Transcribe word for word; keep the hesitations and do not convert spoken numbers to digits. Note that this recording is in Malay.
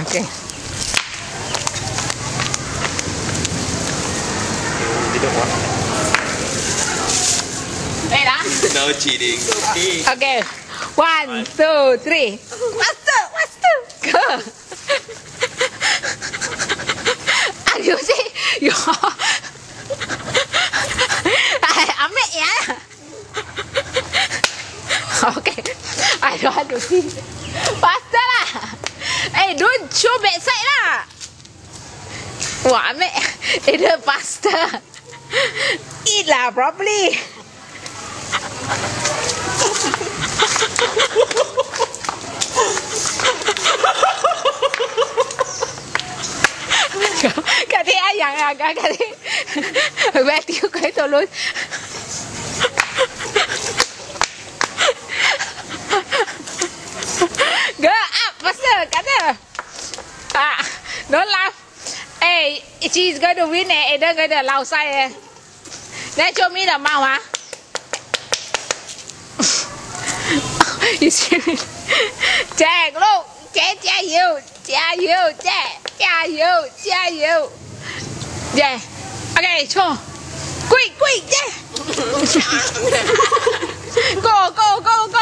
Okay. Tidak what? Wait lah. No cheating. Okay. One, two, three. Faster, faster. Go. Are you see? You. Ambil ya. Okay. I don't want to see. Faster lah. Hey, don't show backside lah. Wah, ambil. Either faster. Eat lah properly. Cái thế ai dặn à cái cái thế bé tiêu cái tôi luôn. Go up faster cái thế à don't laugh. Hey, she's going to win eh, they're going to lao sai eh. Then show me the mouth ah. You see me? Chàng luôn, trẻ trẻ yêu, trẻ yêu, trẻ trẻ yêu, trẻ yêu. Yeah. Okay, show. Quick, quick, yeah. Go, go, go, go.